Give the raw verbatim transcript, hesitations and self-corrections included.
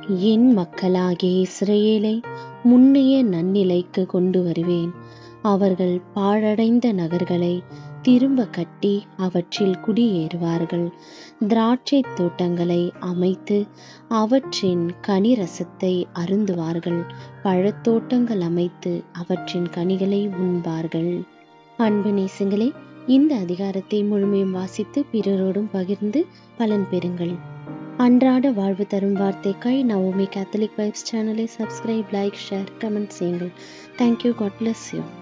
என் மக்களாகிய இஸ்ரவேலை முன்னைய நன்னிலைக்கு கொண்டு வருவேன். அவர்கள் பாழடைந்த நகர்களை திரும்ப கட்டி அவற்றில் குடியேறுவார்கள். திராட்சை தோட்டங்களை அமைத்து அவற்றின் கனிரசத்தை அருந்துவார்கள். பழத்தோட்டங்கள் அமைத்து அவற்றின் கனிகளை உண்பார்கள். அன்பு நேசங்களே, இந்த அதிகாரத்தை முழுமையும் வாசித்து பிறரோடும் பகிர்ந்து பலன் பெறுங்கள். அன்றாட வாழ்வு தரும் வார்த்தைக்காய் நவோமி கேத்தலிக் வைப்ஸ் சேனலை சப்ஸ்கிரைப், லைக், ஷேர், கமெண்ட் செய்யுங்கள். தேங்க்யூ. God bless you.